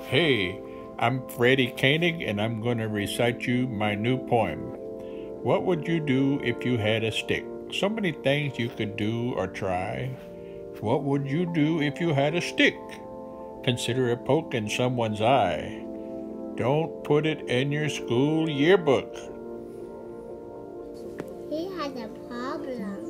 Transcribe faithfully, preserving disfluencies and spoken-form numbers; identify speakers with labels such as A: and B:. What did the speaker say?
A: Hey, I'm Freddie Koenig, and I'm going to recite you my new poem. What would you do if you had a stick? So many things you could do or try. What would you do if you had a stick? Consider a poke in someone's eye. Don't put it in your school yearbook.
B: He has a problem.